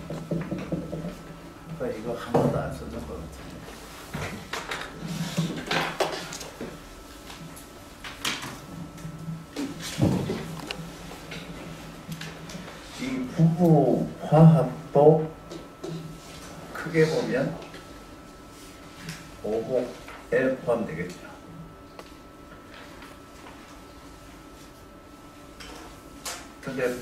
이거 한 번도 안 썼던 것 같은데. 이 부부 화합도 크게 보면 오목에 포함되겠죠. 근데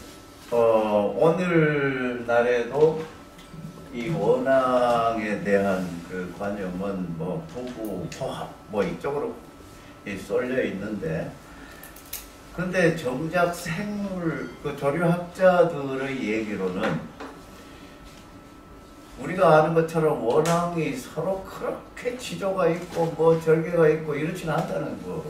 오늘날에도 이 원앙에 대한 그 관념은 뭐 부부 화합 뭐 이쪽으로 쏠려 있는데, 근데 정작 생물 그 조류학자들의 얘기로는 우리가 아는 것처럼 원앙이 서로 그렇게 지조가 있고 뭐 절개가 있고 이렇지는 않다는 거.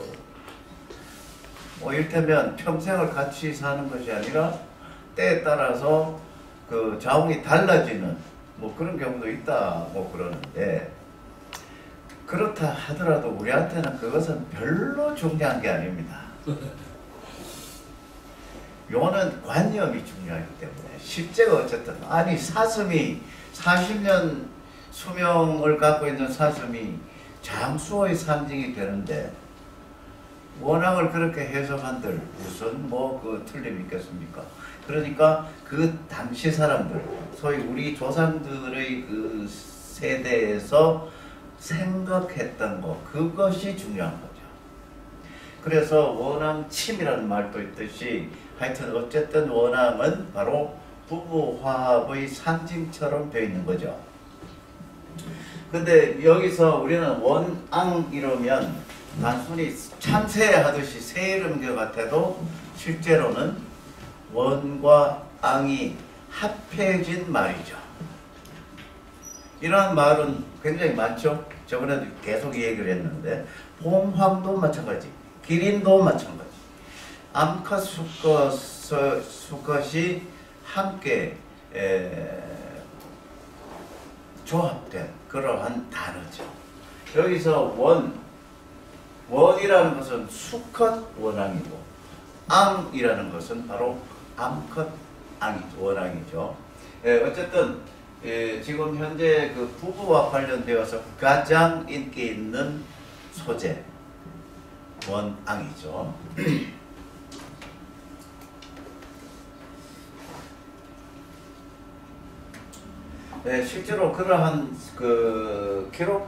뭐 이를테면 평생을 같이 사는 것이 아니라 때에 따라서 그 자웅이 달라지는 뭐 그런 경우도 있다 뭐 그러는데, 그렇다 하더라도 우리한테는 그것은 별로 중요한 게 아닙니다. 요거는 관념이 중요하기 때문에. 실제가 어쨌든 아니 사슴이 40년 수명을 갖고 있는 사슴이 장수의 상징이 되는데 원앙을 그렇게 해석한들 무슨 뭐 그 틀림이 있겠습니까? 그러니까 그 당시 사람들, 소위 우리 조상들의 그 세대에서 생각했던 거, 그것이 중요한 거죠. 그래서 원앙침이라는 말도 있듯이 하여튼 어쨌든 원앙은 바로 부부 화합의 상징처럼 되어 있는 거죠. 근데 여기서 우리는 원앙 이러면 단순히 참새하듯이 새 이름인 것 같아도 실제로는 원과 앙이 합해진 말이죠. 이러한 말은 굉장히 많죠. 저번에도 계속 얘기를 했는데 봄황도 마찬가지, 기린도 마찬가지, 암컷 수컷이 함께 조합된 그러한 단어죠. 여기서 원이라는 것은 수컷 원앙이고 앙이라는 것은 바로 암컷 앙이죠. 원앙이죠. 어쨌든 지금 현재 그 부부와 관련되어서 가장 인기 있는 소재 원앙이죠. 실제로 그러한 그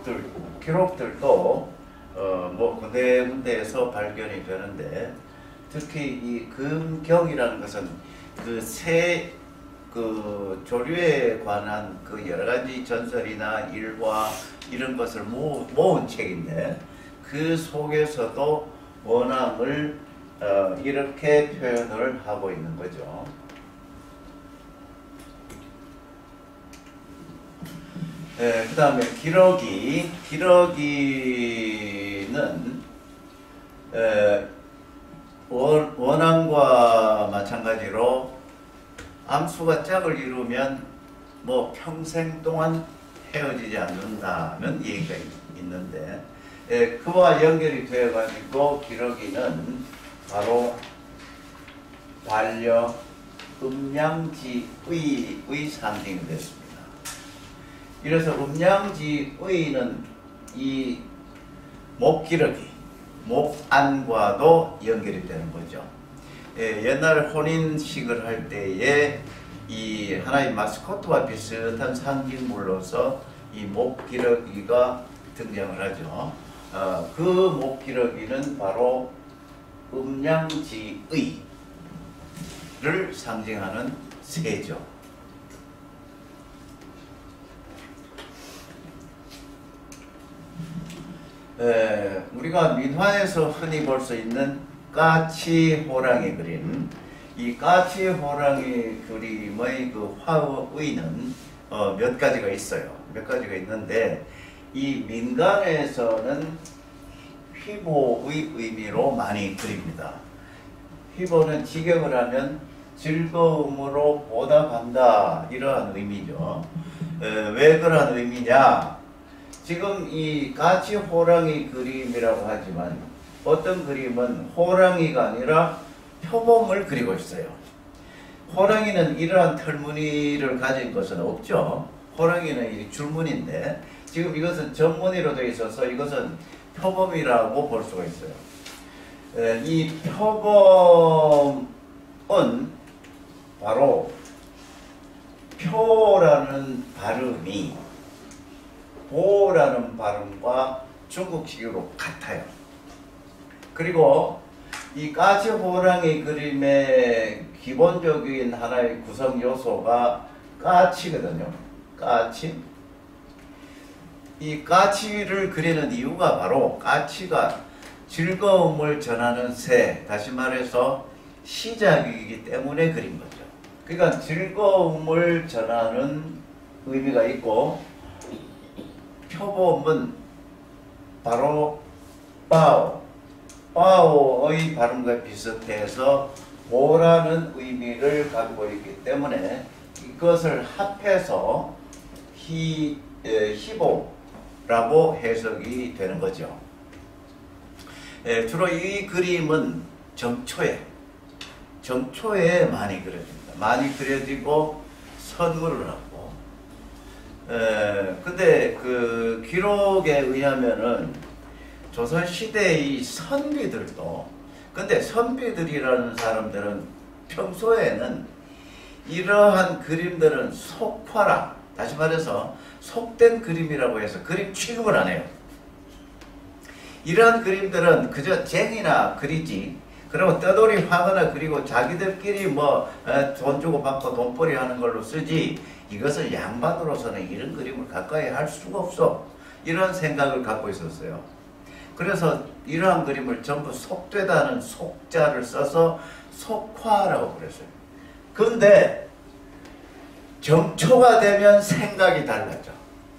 기록들도 뭐 군데군데에서 발견이 되는데, 특히 이 금경이라는 것은 그 새 그 조류에 관한 그 여러 가지 전설이나 일화 이런 것을 모은 책인데, 그 속에서도 원앙을 이렇게 표현을 하고 있는 거죠. 그 다음에 기러기는 원앙과 마찬가지로 암수가 짝을 이루면 뭐 평생 동안 헤어지지 않는다는 얘기가 있는데, 그와 연결이 되어 가지고 기러기는 바로 반려 음양지의 상징이 됐습니다. 이래서 음양지의는 이 목기러기, 목안과도 연결이 되는 거죠. 옛날 혼인식을 할 때에 이 하나의 마스코트와 비슷한 상징물로서 이 목기러기가 등장을 하죠. 그 목기러기는 바로 음양지의를 상징하는 새죠. 우리가 민화에서 흔히 볼 수 있는 까치호랑이 그림, 이 까치호랑이 그림의 그 화의는 몇 가지가 있어요. 몇 가지가 있는데, 이 민간에서는 휘보의 의미로 많이 그립니다. 휘보는 직역을 하면 즐거움으로 보답한다, 이러한 의미죠. 왜 그러한 의미냐? 지금 이 까치 호랑이 그림이라고 하지만 어떤 그림은 호랑이가 아니라 표범을 그리고 있어요. 호랑이는 이러한 털무늬를 가진 것은 없죠. 호랑이는 이 줄무늬인데 지금 이것은 전무늬로 되어 있어서 이것은 표범이라고 볼 수가 있어요. 이 표범은 바로 표라는 발음이 보라는 발음과 중국식으로 같아요. 그리고 이 까치 호랑이 그림의 기본적인 하나의 구성 요소가 까치거든요. 까치. 이 까치를 그리는 이유가 바로 까치가 즐거움을 전하는 새, 다시 말해서 시작이기 때문에 그린 거죠. 그러니까 즐거움을 전하는 의미가 있고, 표범은 바로 빠오의 발음과 비슷해서 보라는 의미를 갖고 있기 때문에 이것을 합해서 희보라고 해석이 되는 거죠. 주로 이 그림은 정초에 많이 그려집니다. 많이 그려지고 선물을 하고, 근데 그 기록에 의하면은 조선시대의 선비들도, 근데 선비들이라는 사람들은 평소에는 이러한 그림들은 속화라, 다시 말해서 속된 그림이라고 해서 그림 취급을 안 해요. 이러한 그림들은 그저 쟁이나 그리지, 그리고 떠돌이 하거나 그리고 자기들끼리 뭐 돈 주고 받고 돈벌이 하는 걸로 쓰지, 이것을 양반으로서는 이런 그림을 가까이 할 수가 없어, 이런 생각을 갖고 있었어요. 그래서 이러한 그림을 전부 속되다는 속자를 써서 속화라고 그랬어요. 근데 정초가 되면 생각이 달라져.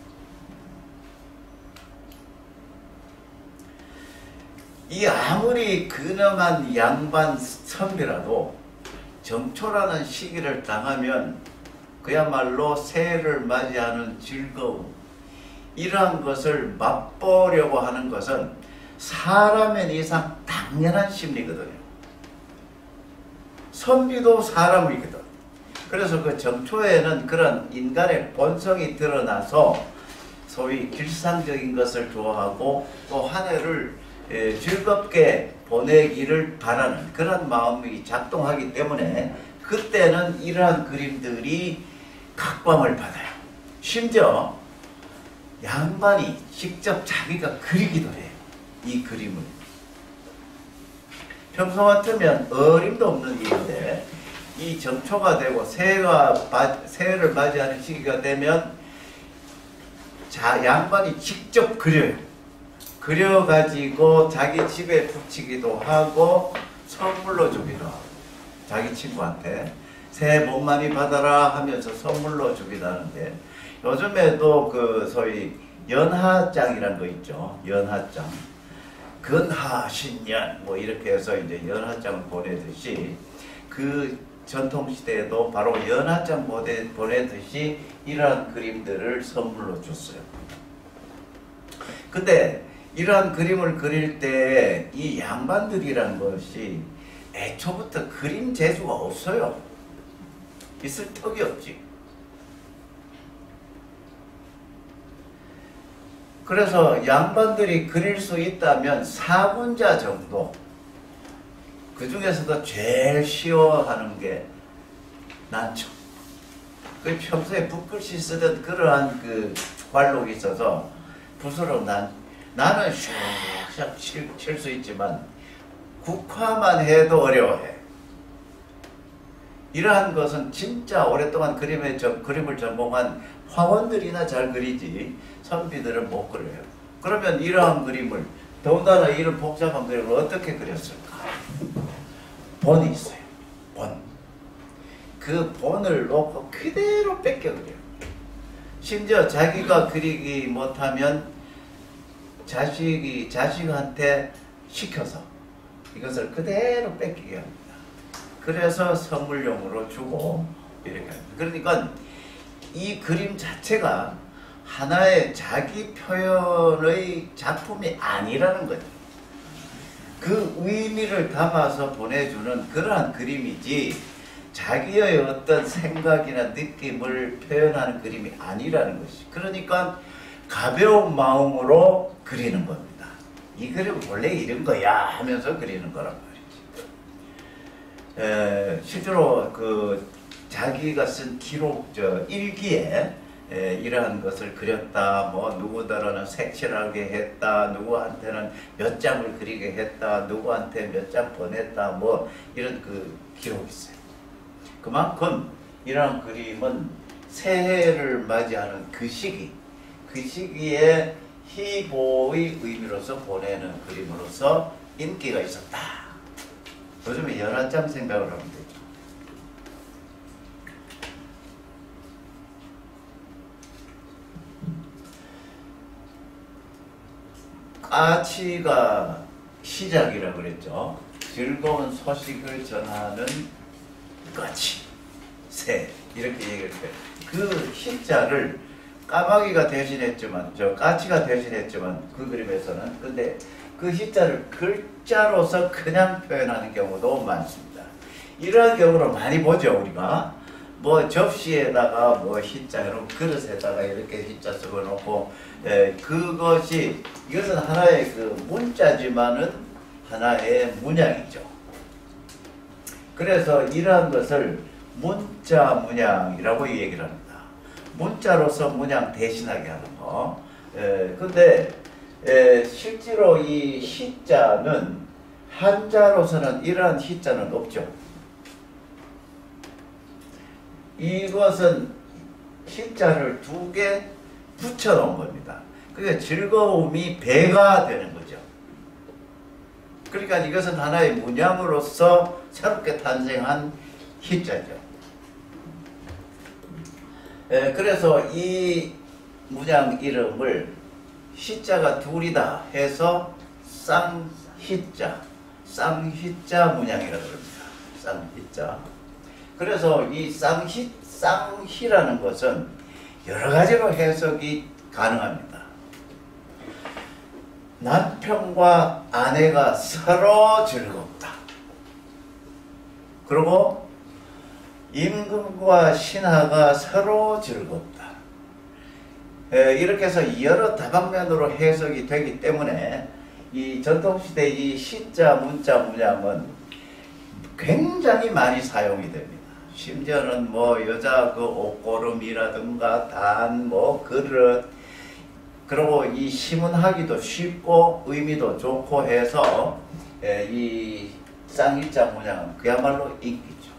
이 아무리 근엄한 양반 선비라도 정초라는 시기를 당하면 그야말로 새해를 맞이하는 즐거움, 이러한 것을 맛보려고 하는 것은 사람의 이상 당연한 심리거든요. 선비도 사람이거든. 그래서 그 정초에는 그런 인간의 본성이 드러나서 소위 길상적인 것을 좋아하고 또 한 해를 즐겁게 보내기를 바라는 그런 마음이 작동하기 때문에 그때는 이러한 그림들이 각광을 받아요. 심지어 양반이 직접 자기가 그리기도 해요. 이 그림을. 평소 같으면 어림도 없는 일인데 이 정초가 되고 새해를 맞이하는 시기가 되면 양반이 직접 그려요. 그려가지고 자기 집에 붙이기도 하고 선물로 주기도 하고, 자기 친구한테 새해 복 많이 받아라 하면서 선물로 주기도 하는데, 요즘에도 그 소위 연하장이라는 거 있죠. 연하장. 근하신년 뭐 이렇게 해서 이제 연하장을 보내듯이 그 전통시대에도 바로 연하장 보내듯이 이러한 그림들을 선물로 줬어요. 근데 이러한 그림을 그릴 때 이 양반들이라는 것이 애초부터 그림 재주가 없어요. 있을 턱이 없지. 그래서 양반들이 그릴 수 있다면 4군자 정도, 그 중에서도 제일 쉬워하는 게 난초. 그 평소에 붓글씨 쓰던 그러한 그 관록이 있어서 붓으로 나는 샥샥 칠 수 있지만 국화만 해도 어려워해. 이러한 것은 진짜 오랫동안 그림을 전공한 화원들이나 잘 그리지 선비들은 못 그려요. 그러면 이러한 그림을, 더군다나 이런 복잡한 그림을 어떻게 그렸을까? 본이 있어요. 본. 그 본을 놓고 그대로 뺏겨 그려요. 심지어 자기가 그리기 못하면 자식한테 시켜서 이것을 그대로 뺏기게 합니다. 그래서 선물용으로 주고 이렇게 합니다. 그러니까 이 그림 자체가 하나의 자기 표현의 작품이 아니라는 거죠. 그 의미를 담아서 보내주는 그러한 그림이지, 자기의 어떤 생각이나 느낌을 표현하는 그림이 아니라는 것이. 그러니까 가벼운 마음으로 그리는 겁니다. 이 그림은 원래 이런 거야 하면서 그리는 거란 말이지. 실제로 그 자기가 쓴 기록, 일기에 이러한 것을 그렸다, 뭐 누구더러는 색칠하게 했다, 누구한테는 몇 장을 그리게 했다, 누구한테 몇 장 보냈다, 뭐 이런 그 기록이 있어요. 그만큼 이러한 그림은 새해를 맞이하는 그 시기에 희보의 의미로서 보내는 그림으로서 인기가 있었다. 요즘에 11장 생각을 하면 되죠. 까치가 시작이라고 그랬죠. 즐거운 소식을 전하는 까치, 새 이렇게 얘기를 해요. 그 시자를 까마귀가 대신했지만, 까치가 대신했지만 그 그림에서는, 근데 그 시자를 글자로서 그냥 표현하는 경우도 많습니다. 이러한 경우를 많이 보죠. 우리가 뭐 접시에다가 뭐 시자로 그릇에다가 이렇게 시자 써놓고, 그것이, 이것은 하나의 그 문자지만은 하나의 문양이죠. 그래서 이러한 것을 문자 문양이라고 얘기를 합니다. 문자로서 문양 대신하게 하는 거. 근데 실제로 이 시자는 한자로서는 이러한 시자는 없죠. 이것은 시자를 2개 붙여 놓은 겁니다. 그게 즐거움이 배가 되는 거죠. 그러니까 이것은 하나의 문양으로서 새롭게 탄생한 시자죠. 그래서 이 문양 이름을 시자가 2이다 해서 쌍희자 문양이라고 합니다. 쌍희자. 그래서 이 쌍희라는 것은 여러 가지로 해석이 가능합니다. 남편과 아내가 서로 즐겁다. 그리고 임금과 신하가 서로 즐겁다. 이렇게 해서 여러 다방면으로 해석이 되기 때문에 이 전통시대 이 시자, 문자, 문양은 굉장히 많이 사용이 됩니다. 심지어는 뭐 여자 그 옷고름이라든가 단, 뭐 그릇, 그리고 이 시문하기도 쉽고 의미도 좋고 해서 이 쌍희자 문양은 그야말로 인기죠.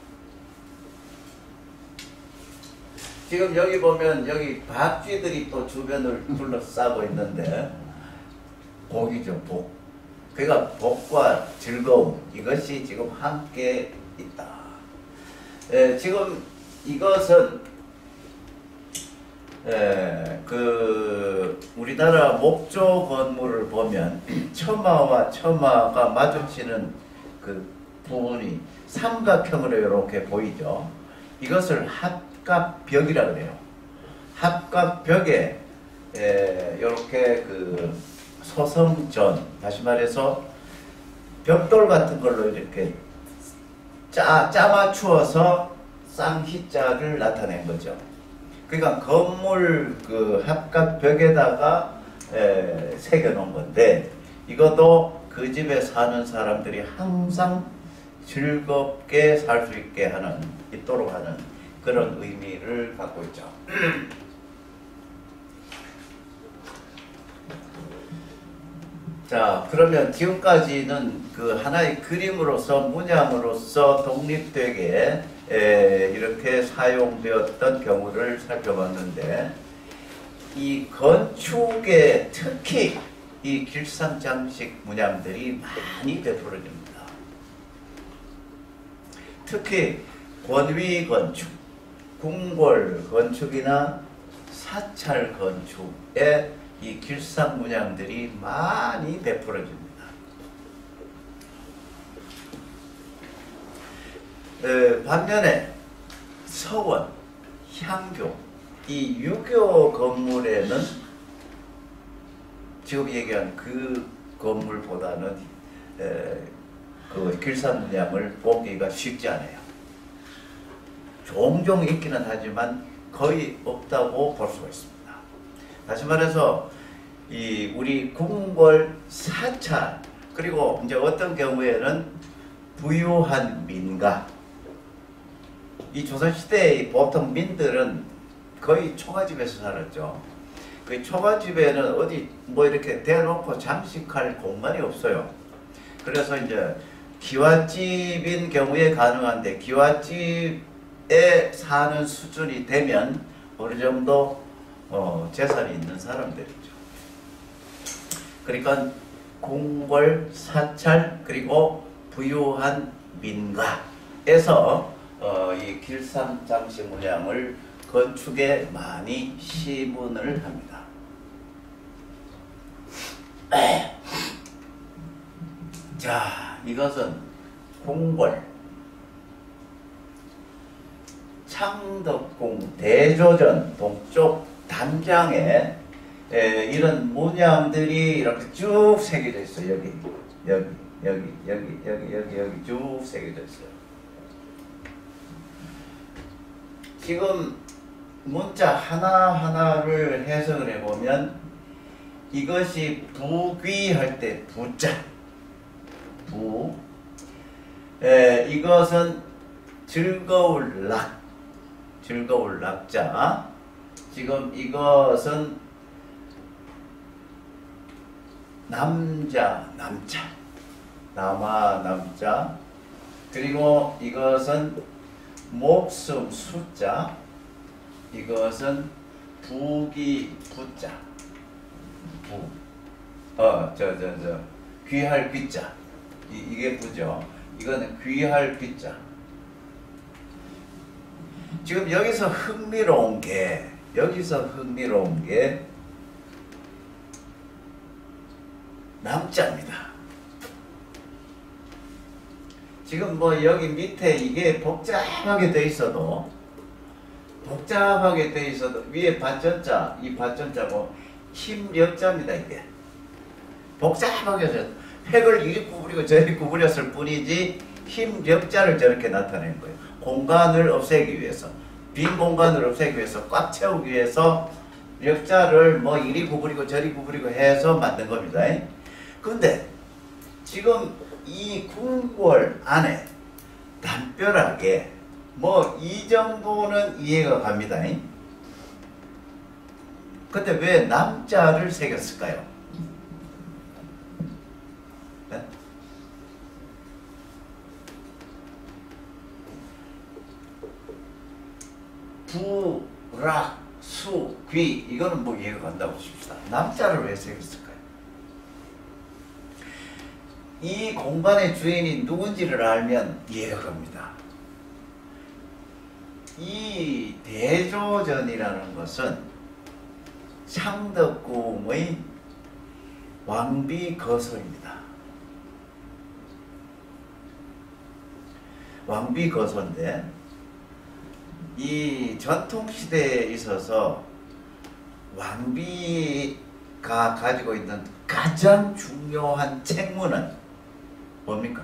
지금 여기 보면 여기 박쥐들이 또 주변을 둘러싸고 있는데 복이죠, 복. 그러니까 복과 즐거움, 이것이 지금 함께 있다. 지금 이것은 그 우리나라 목조 건물을 보면 처마와 처마가 마주치는 그 부분이 삼각형으로 이렇게 보이죠. 이것을 합갑벽이라 그래요. 합갑벽에 이렇게 그 소성전, 다시 말해서 벽돌 같은 걸로 이렇게 짜 맞추어서 쌍희자를 나타낸 거죠. 그러니까 건물 그 합각벽에다가 새겨 놓은 건데, 이것도 그 집에 사는 사람들이 항상 즐겁게 살 수 있게 하는, 있도록 하는 그런 의미를 갖고 있죠. 자, 그러면 지금까지는 그 하나의 그림으로서, 문양으로서 독립되게 이렇게 사용되었던 경우를 살펴봤는데, 이 건축에 특히 이 길상장식 문양들이 많이 베풀어집니다. 특히 권위 건축, 궁궐 건축이나 사찰 건축에 이 길상 문양들이 많이 베풀어집니다. 반면에 서원, 향교, 이 유교 건물에는 지금 얘기한 그 건물보다는 그 길상 문양을 보기가 쉽지 않아요. 종종 있기는 하지만 거의 없다고 볼 수가 있습니다. 다시 말해서 이 우리 궁궐 사찰, 그리고 이제 어떤 경우에는 부유한 민가, 이 조선시대의 보통 민들은 거의 초가집에서 살았죠. 그 초가집에는 어디 뭐 이렇게 대놓고 장식할 공간이 없어요. 그래서 이제 기와집인 경우에 가능한데, 기와집에 사는 수준이 되면 어느 정도 재산이 있는 사람들이죠. 그러니까 궁궐 사찰 그리고 부유한 민가에서 이 길상장식 문양을 건축에 많이 시문을 합니다. 자, 이것은 궁궐 창덕궁 대조전 동쪽 단장에 이런 문양들이 이렇게 쭉 새겨져 있어요. 여기 쭉 새겨져 있어요. 지금 문자 하나하나를 해석을 해보면, 이것이 부귀할 때 부자, 이것은 즐거울 낙자, 지금 이것은 남자, 남자, 그리고 이것은 목숨 숫자, 이것은 부귀 부자, 귀할 귀자, 이게 부죠. 이거는 귀할 귀자. 지금 여기서 흥미로운 게 남자입니다. 지금 뭐 여기 밑에 이게 복잡하게 돼 있어도 위에 받전자, 이 받전자고 힘력자입니다. 이게 복잡하게 해서 획을 이리 구부리고 저리 구부렸을 뿐이지 힘력자를 저렇게 나타낸 거예요. 공간을 없애기 위해서, 빈 공간을 없애기 위해서, 꽉 채우기 위해서 력자를 뭐 이리 구부리고 저리 구부리고 해서 만든 겁니다. 근데 지금 이 궁궐 안에 담벼락에 뭐 이 정도는 이해가 갑니다. 근데 왜 남자를 새겼을까요? 네? 부, 락, 수, 귀, 이거는 뭐 이해가 간다고 칩시다. 남자를 왜 새겼을까요? 이 공간의 주인이 누군지를 알면 이해가 갑니다. 이 대조전이라는 것은 창덕궁의 왕비거소입니다. 왕비거소인데, 이 전통시대에 있어서 왕비가 가지고 있는 가장 중요한 책무는 뭡니까?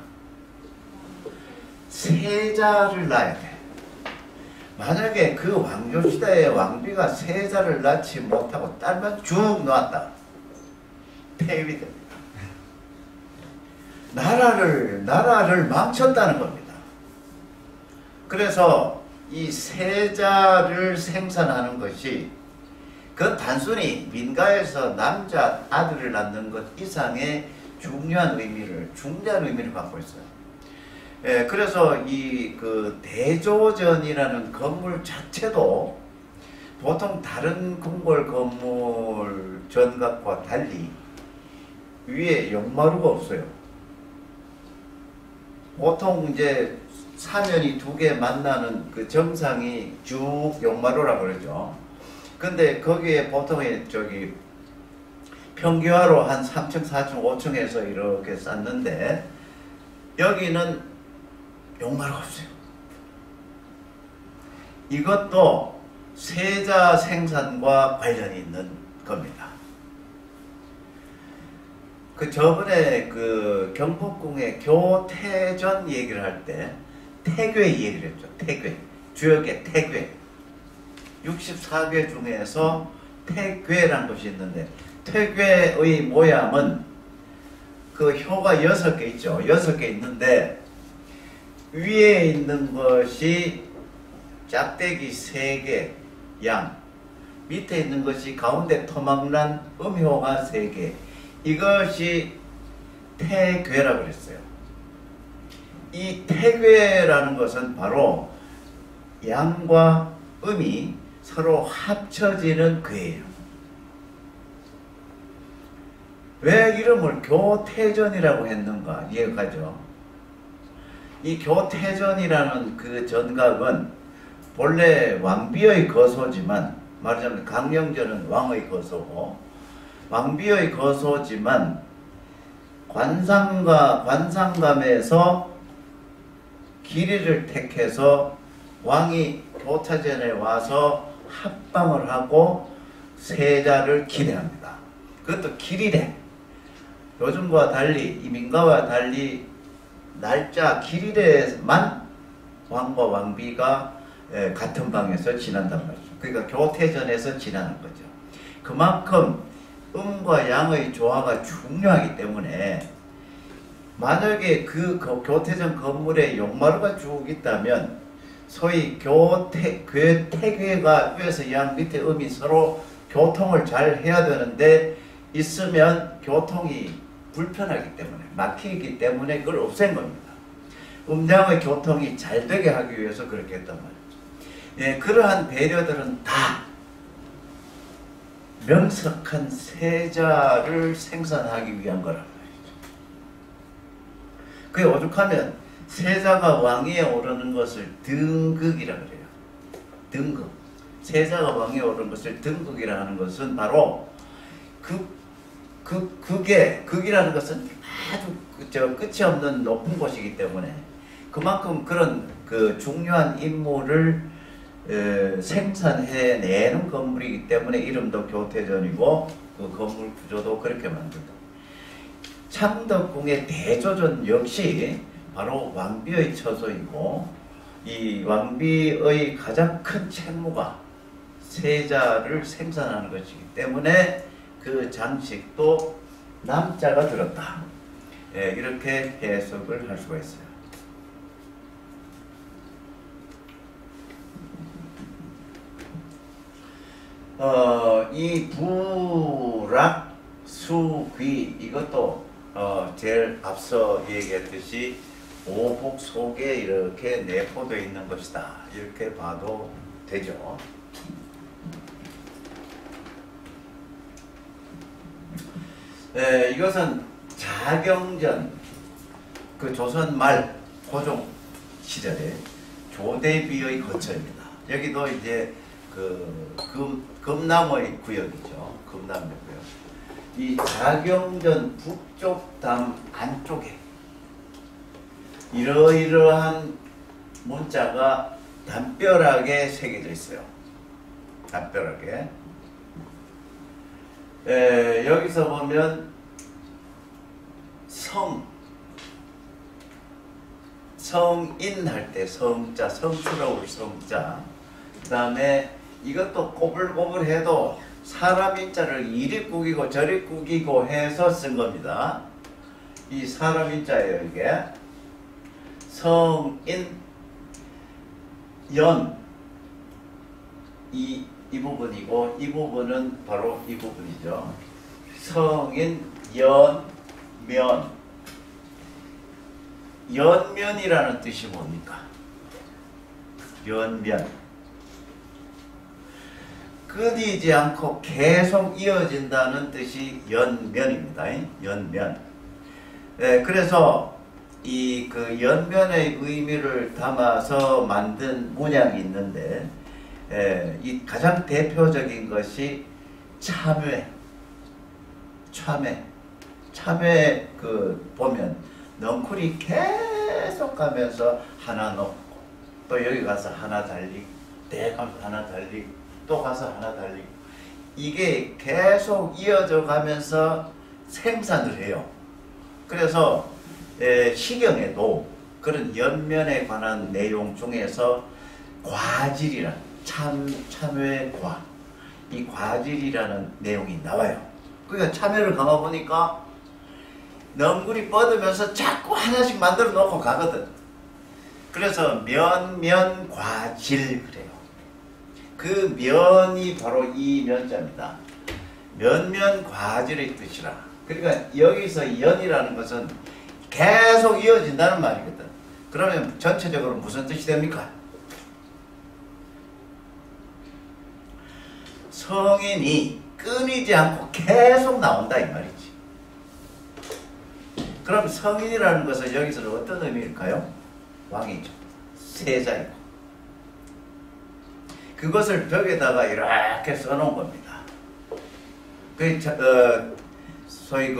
세자를 낳아야 돼. 만약에 그 왕조시대의 왕비가 세자를 낳지 못하고 딸만 쭉 놓았다, 폐위됩니다. 나라를 망쳤다는 겁니다. 그래서 이 세자를 생산하는 것이 그 단순히 민가에서 남자 아들을 낳는 것 이상의 중요한 의미를 갖고 있어요. 그래서 이 그 대조전이라는 건물 자체도 보통 다른 궁궐 건물 전각과 달리 위에 용마루가 없어요. 보통 이제 사면이 두 개 만나는 그 정상이 쭉 용마루라고 그러죠. 근데 거기에 보통의 평기화로 한 3층, 4층, 5층에서 이렇게 쌓는데, 여기는 용마루가 없어요. 이것도 세자 생산과 관련이 있는 겁니다. 저번에 경복궁의 교태전 얘기를 할 때 태괴 얘기를 했죠. 태괴. 주역의 태괴. 64괴 중에서 태괴라는 것이 있는데, 태괴의 모양은 그 혀가 6개 있죠. 6개 있는데 위에 있는 것이 짝대기 3개 양, 밑에 있는 것이 가운데 토막난 음효가 3개. 이것이 태괴라고 그랬어요. 이 태괴라는 것은 바로 양과 음이 서로 합쳐지는 괴예요. 왜 이름을 교태전이라고 했는가 이해가죠? 이 교태전이라는 그 전각은 본래 왕비의 거소지만, 말하자면 강령전은 왕의 거소고 왕비의 거소지만 관상감에서 길이를 택해서 왕이 교태전에 와서 합방을 하고 세자를 기대합니다. 그것도 길이래. 요즘과 달리, 이 민가와 달리 날짜 길이래만 왕과 왕비가 같은 방에서 지낸단 말이죠. 그러니까 교태전에서 지내는 거죠. 그만큼 음과 양의 조화가 중요하기 때문에 만약에 그 교태전 건물에 용마루가 쭉 있다면 소위 태괴가 위에서 양 밑에 음이 서로 교통을 잘 해야 되는데 있으면 교통이 불편하기 때문에, 막히기 때문에 그걸 없앤 겁니다. 음양의 교통이 잘 되게 하기 위해서 그렇게 했단 말이죠. 예, 그러한 배려들은 다 명석한 세자를 생산하기 위한 거란 말이죠. 그게 오죽하면 세자가 왕위에 오르는 것을 등극이라 그래요. 등극. 세자가 왕위에 오르는 것을 등극이라 하는 것은 바로 극이라는 것은 아주 끝이 없는 높은 곳이기 때문에 그만큼 그런 그 중요한 임무를 생산해내는 건물이기 때문에 이름도 교태전이고 그 건물 구조도 그렇게 만든다. 창덕궁의 대조전 역시 바로 왕비의 처소이고 이 왕비의 가장 큰 책무가 세자를 생산하는 것이기 때문에 그 장식도 남자가 들었다. 예, 이렇게 해석을 할 수가 있어요. 이 부락, 수귀 이것도 제일 앞서 얘기했듯이 오복 속에 이렇게 내포되어 있는 것이다. 이렇게 봐도 되죠. 이것은 자경전, 그 조선 말 고종 시절에 조대비의 거처입니다. 여기도 이제 금남의 구역이죠. 금남의 구역. 이 자경전 북쪽 담 안쪽에 이러이러한 문자가 담벼락에 새겨져 있어요. 담벼락에. 여기서 보면 성인 할 때 성자, 성스러울 성자. 그 다음에 이것도 꼬불꼬불해도 사람 인자를 이리 꾸기고 저리 꾸기고 해서 쓴 겁니다. 이 사람 인자예요, 이게. 성인, 연. 이 부분이고 이 부분은 바로 이 부분이죠. 성인, 연, 면. 연면이라는 뜻이 뭡니까? 연면. 끊이지 않고 계속 이어진다는 뜻이 연면입니다. 연면. 그래서 이 그 연면의 의미를 담아서 만든 문양이 있는데, 이 가장 대표적인 것이 참회. 그 보면 넝쿨이 계속 가면서 하나 넣고 또 여기 가서 하나 달리고 내가 하나 달리고 또 가서 하나 달리고 이게 계속 이어져 가면서 생산을 해요. 그래서 시경에도 그런 연면에 관한 내용 중에서 과질이란 참회 과, 이 과질이라는 내용이 나와요. 그러니까 참회를 감아보니까 너구리 뻗으면서 자꾸 하나씩 만들어 놓고 가거든. 그래서 면면과질 그래요. 그 면이 바로 이 면자입니다. 면면과질의 뜻이라. 그러니까 여기서 연이라는 것은 계속 이어진다는 말이거든. 그러면 전체적으로 무슨 뜻이 됩니까? 성인이 끊이지 않고 계속 나온다 이 말이지. 그럼 성인이라는 것은 여기서는 어떤 의미일까요? 왕이죠. 세자이고. 그것을 벽에다가 이렇게 써놓은 겁니다. 소위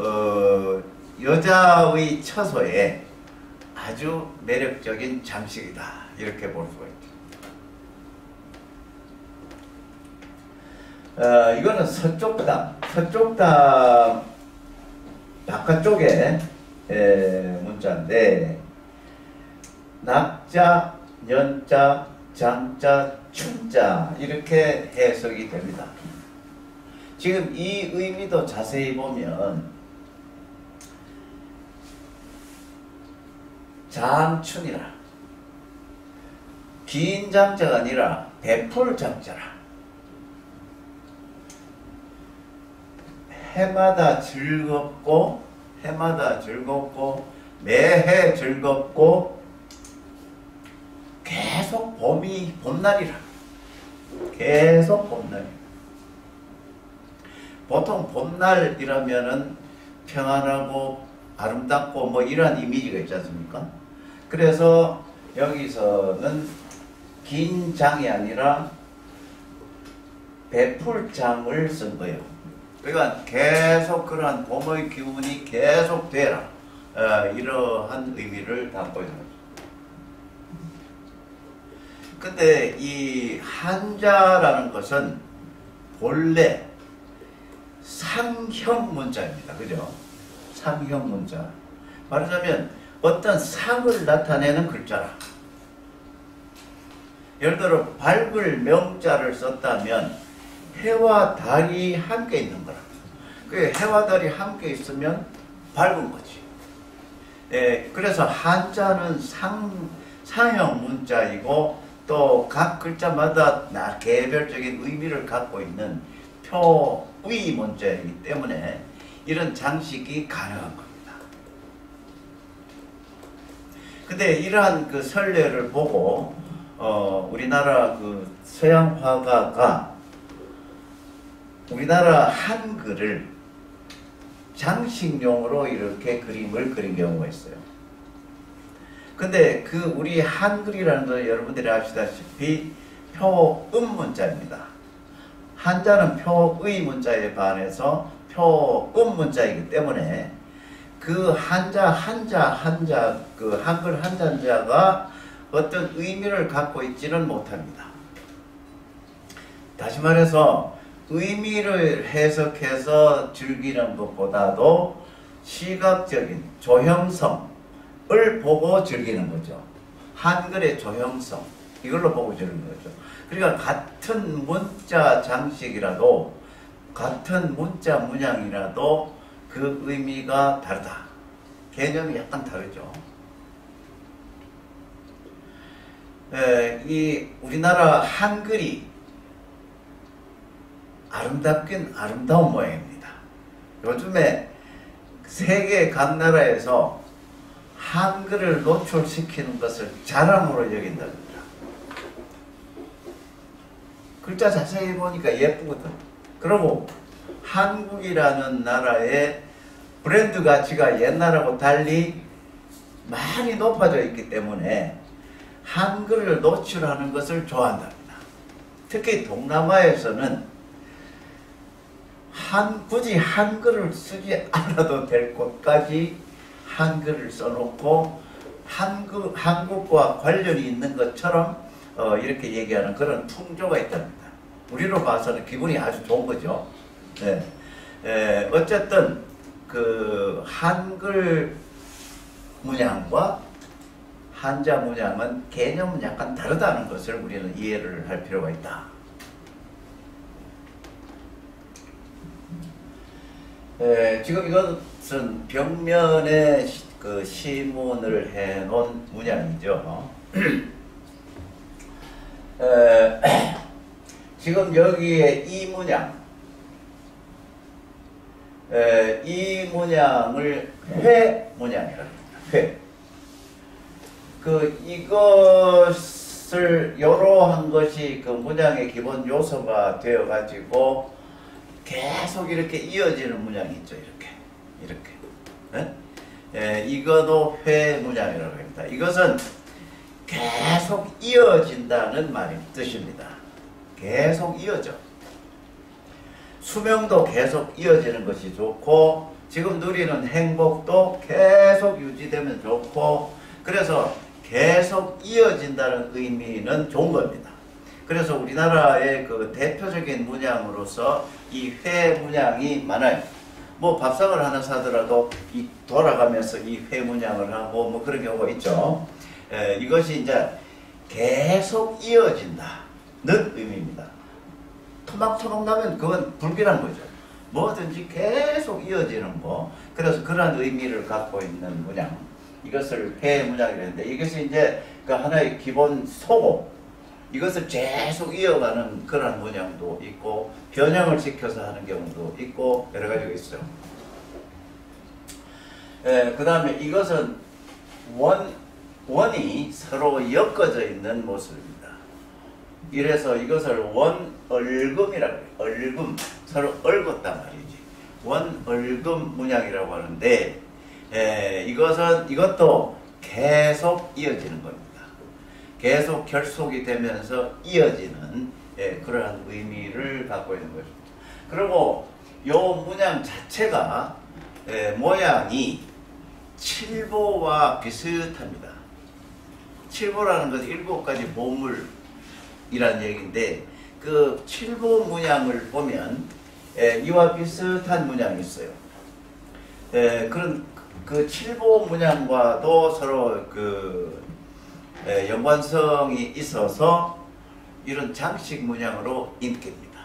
여자의 처소에 아주 매력적인 장식이다. 이렇게 볼 수가 있죠. 이거는 서쪽담. 서쪽담 바깥쪽에 문자인데 낙자, 연자, 장자, 춘자 이렇게 해석이 됩니다. 지금 이 의미도 자세히 보면 장춘이라 긴 장자가 아니라 베풀 장자라 해마다 즐겁고 매해 즐겁고 계속 봄날이라 계속 봄날. 보통 봄날이라면은 평안하고 아름답고 뭐 이런 이미지가 있지 않습니까? 그래서 여기서는 긴 장이 아니라 베풀장을 쓴 거예요. 그러니까 계속 그러한 봄의 기운이 계속 되라. 이러한 의미를 담고 있는 거죠. 근데 이 한자라는 것은 본래 상형 문자입니다. 그죠? 상형 문자. 말하자면 어떤 상을 나타내는 글자라. 예를 들어 밝을 명자를 썼다면 해와 달이 함께 있는 거라. 그 해와 달이 함께 있으면 밝은 거지. 그래서 한자는 상형 문자이고 또 각 글자마다 개별적인 의미를 갖고 있는 표의 문자이기 때문에 이런 장식이 가능한 겁니다. 근데 이러한 그 선례를 보고 우리나라 그 서양 화가가 우리나라 한글을 장식용으로 이렇게 그림을 그린 경우가 있어요. 근데 그 우리 한글이라는 건 여러분들이 아시다시피 표음 문자입니다. 한자는 표의 문자에 반해서 표음 문자이기 때문에 그 한자 그 한글 한자가 어떤 의미를 갖고 있지는 못합니다. 다시 말해서 의미를 해석해서 즐기는 것보다도 시각적인 조형성을 보고 즐기는 거죠. 한글의 조형성 이걸로 보고 즐기는 거죠. 그러니까 같은 문자 장식이라도 같은 문자 문양이라도 그 의미가 다르다. 개념이 약간 다르죠. 이 우리나라 한글이 아름답긴 아름다운 모양입니다. 요즘에 세계 각 나라에서 한글을 노출시키는 것을 자랑으로 여긴답니다. 글자 자세히 보니까 예쁘거든. 그리고 한국이라는 나라의 브랜드 가치가 옛날하고 달리 많이 높아져 있기 때문에 한글을 노출하는 것을 좋아한답니다. 특히 동남아에서는 굳이 한글을 쓰지 않아도 될 곳까지 한글을 써놓고 한국과 관련이 있는 것처럼 이렇게 얘기하는 그런 풍조가 있답니다. 우리로 봐서는 기분이 아주 좋은 거죠. 네. 어쨌든 그 한글 문양과 한자 문양은 개념은 약간 다르다는 것을 우리는 이해를 할 필요가 있다. 지금 이것은 벽면에 그 시문을 해놓은 문양이죠. 지금 여기에 이 문양, 이 문양을 회 문양이라고 합니다. 회. 이것을 이러한 것이 그 문양의 기본 요소가 되어 가지고 계속 이렇게 이어지는 문양이 있죠. 이렇게. 이것도 회 문양이라고 합니다. 이것은 계속 이어진다는 뜻입니다. 계속 이어져. 수명도 계속 이어지는 것이 좋고, 지금 누리는 행복도 계속 유지되면 좋고, 그래서 계속 이어진다는 의미는 좋은 겁니다. 그래서 우리나라의 그 대표적인 문양으로서 이 회 문양이 많아요. 뭐 밥상을 하나 사더라도 이 돌아가면서 이 회 문양을 하고 뭐 그런 경우가 있죠. 이것이 이제 계속 이어진다는 의미입니다. 토막토막 나면 그건 불길한 거죠. 뭐든지 계속 이어지는 거. 그래서 그러한 의미를 갖고 있는 문양. 이것을 회 문양이라고 하는데, 이것이 이제 그 하나의 기본 소고, 이것을 계속 이어가는 그런 문양도 있고, 변형을 시켜서 하는 경우도 있고, 여러 가지가 있어요. 그 다음에 이것은 원이 서로 엮어져 있는 모습입니다. 이래서 이것을 원얼금이라고 해요. 얼금, 서로 얽었단 말이지. 원얼금 문양이라고 하는데, 이것도 계속 이어지는 겁니다. 계속 결속이 되면서 이어지는 그러한 의미를 갖고 있는 것입니다. 그리고 이 문양 자체가 모양이 칠보와 비슷합니다. 칠보라는 것은 7가지 보물이라는 얘기인데, 그 칠보 문양을 보면 이와 비슷한 문양이 있어요. 그런 그 칠보 문양과도 서로 그 연관성이 있어서 이런 장식 문양으로 인기입니다.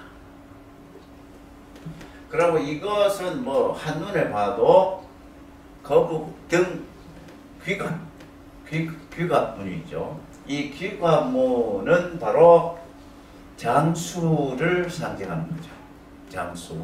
그리고 이것은 뭐 한눈에 봐도 거북 등 귀갓문이죠. 이 귀갓문은 바로 장수를 상징하는 거죠. 장수.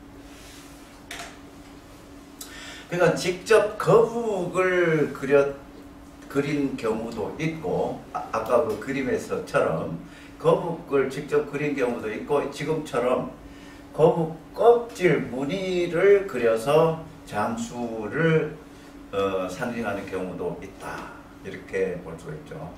그러니까 직접 거북을 그린 경우도 있고, 아까 그 그림에서처럼 거북을 직접 그린 경우도 있고, 지금처럼 거북 껍질 무늬를 그려서 장수를 상징하는 경우도 있다. 이렇게 볼 수가 있죠.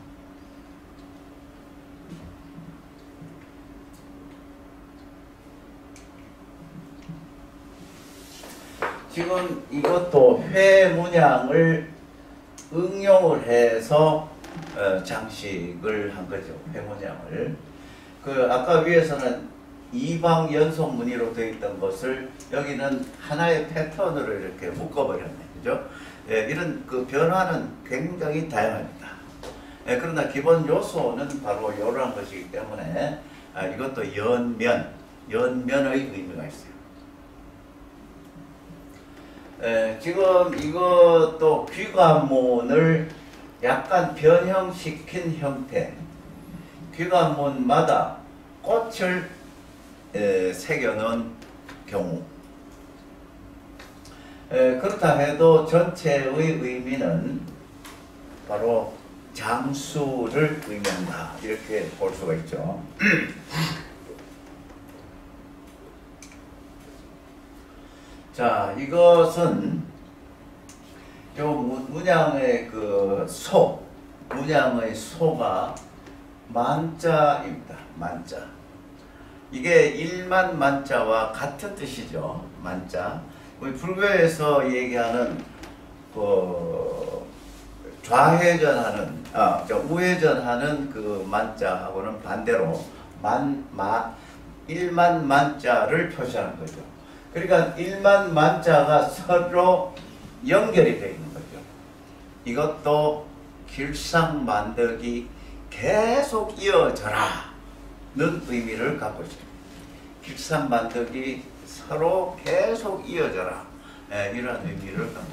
지금 이것도 회 문양을 응용을 해서 장식을 한 거죠. 회 문양을. 아까 위에서는 이방 연속 무늬로 되어 있던 것을 여기는 하나의 패턴으로 이렇게 묶어버렸네. 그죠? 이런 그 변화는 굉장히 다양합니다. 그러나 기본 요소는 바로 이러한 것이기 때문에 이것도 연면의 의미가 있어요. 지금 이것도 귀관문을 약간 변형시킨 형태, 귀관문마다 꽃을 새겨놓은 경우, 그렇다 해도 전체의 의미는 바로 장수를 의미한다. 이렇게 볼 수가 있죠. 자, 이것은 요 문양의 문양의 소가 만자입니다. 만자. 이게 일만 만자와 같은 뜻이죠. 만자. 우리 불교에서 얘기하는 우회전하는 그 만자하고는 반대로 일만 만자를 표시하는 거죠. 그러니까 일만 만자가 서로 연결이 되어 있는 거죠. 이것도 길상만덕이 계속 이어져라 는 의미를 갖고 있습니다. 길상만덕이 서로 계속 이어져라 이런 의미를 갖고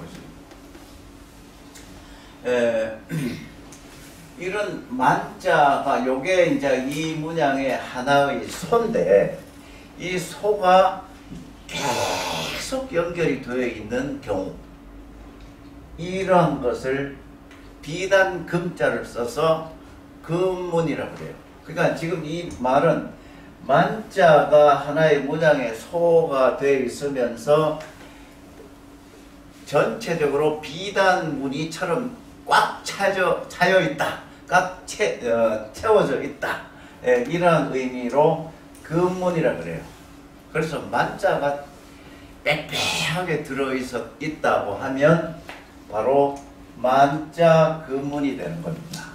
있습니다. 이런 만자가 요게 이제 이 문양의 하나의 소인데 이 소가 계속 연결이 되어 있는 경우 이러한 것을 비단 금자를 써서 금문이라고 그래요. 그러니까 지금 이 말은 만자가 하나의 문양의 소가 되어 있으면서 전체적으로 비단 무늬처럼 꽉 차여 있다. 꽉 채워져 있다. 이러한 의미로 금문이라고 그래요. 그래서 만자가 빽빽하게 들어있다고 하면 바로 만자 금문이 되는 겁니다.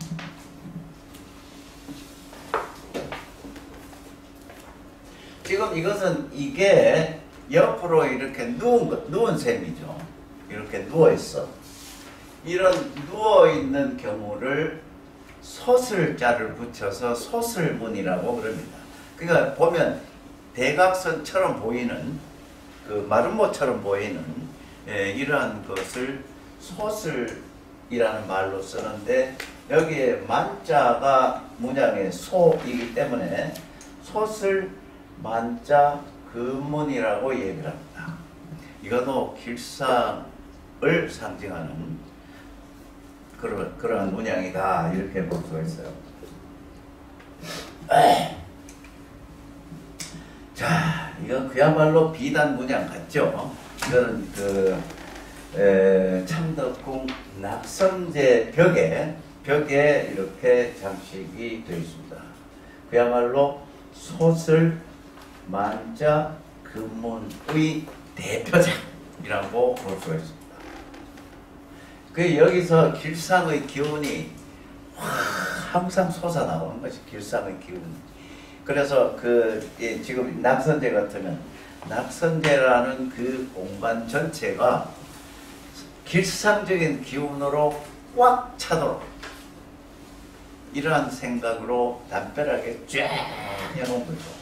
지금 이것은 이게 옆으로 이렇게 누운 셈이죠. 이렇게 누워있어. 이런 누워있는 경우를 소슬자를 붙여서 소슬문이라고 그럽니다. 그러니까 보면 대각선처럼 보이는 그 마름모처럼 보이는 이러한 것을 소슬이라는 말로 쓰는데 여기에 만자가 문양의 소이기 때문에 소슬 만자 금문이라고 얘기를 합니다. 이것도 길상을 상징하는 그러한 문양이다 이렇게 볼 수가 있어요. 자, 이건 그야말로 비단 문양 같죠? 이거는 참덕궁 낙선제 벽에 이렇게 장식이 되어 있습니다. 그야말로 소슬 만자 금문의 대표작이라고 볼 수가 있습니다. 그 여기서 길상의 기운이 항상 솟아나오는 것이 길상의 기운. 그래서 지금 낙선제 같으면 낙선제라는 그 공간 전체가 길상적인 기운으로 꽉 차도록 이러한 생각으로 담벼락에 쫙 해놓은 거죠.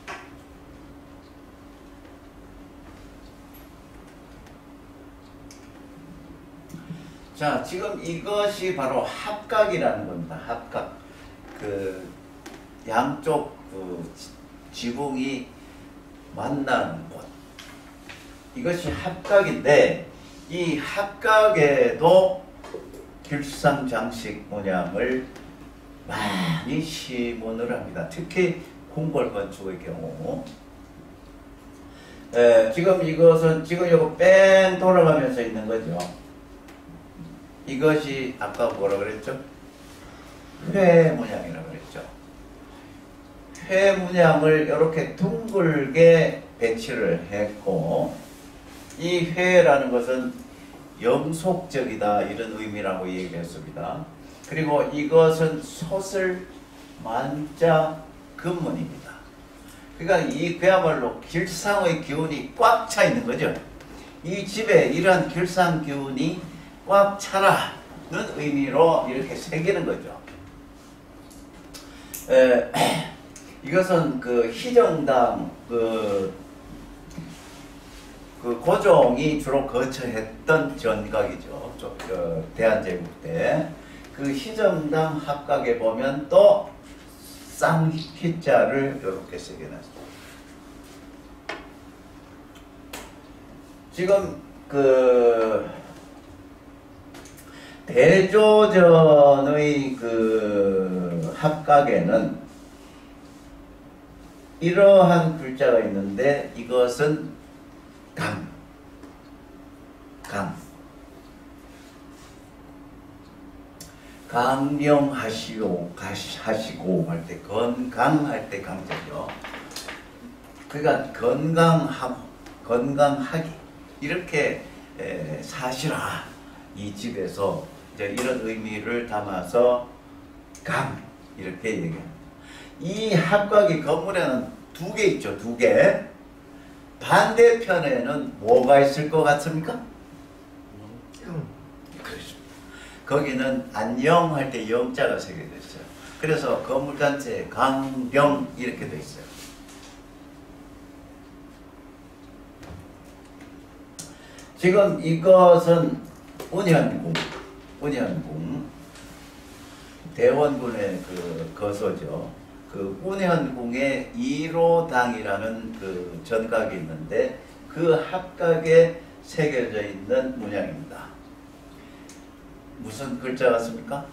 자, 지금 이것이 바로 합각이라는 겁니다. 합각. 양쪽 지붕이 만나는 곳. 이것이 합각인데, 이 합각에도 길상장식 문양을 많이 시문을 합니다. 특히 궁궐 건축의 경우. 지금 이것은, 지금 이거 뺑 돌아가면서 있는 거죠. 이것이 아까 뭐라 그랬죠? 회 문양이라고 그랬죠. 회 문양을 이렇게 둥글게 배치를 했고, 이 회라는 것은 영속적이다 이런 의미라고 얘기했습니다. 그리고 이것은 소슬 만자 금문입니다. 그러니까 이 그야말로 길상의 기운이 꽉 차 있는 거죠. 이 집에 이러한 길상 기운이 꽉 차라는 의미로 이렇게 새기는 거죠. 이것은 그 희정당 그 고종이 주로 거처했던 전각이죠. 대한제국 때. 그 희정당 합각에 보면 또 쌍희자를 이렇게 새겨놨습니다. 지금 대조전의 합각에는 이러한 글자가 있는데 이것은 강. 강령하시고 할 때 건강할 때 강자죠. 그러니까 건강하기 이렇게 사시라. 이 집에서 이제 이런 의미를 담아서 강 이렇게 얘기합니다. 이 합각이 건물에는 두 개 있죠. 두 개. 반대편에는 뭐가 있을 것 같습니까? 그렇죠. 거기는 안녕 할 때 영자가 새겨져 있어요. 그래서 건물 전체에 강병 이렇게 돼 있어요. 지금 이것은 운현궁, 대원군의 그 거소죠. 그 운현궁에 1호당이라는 그 전각이 있는데 그 합각에 새겨져 있는 문양입니다. 무슨 글자 같습니까?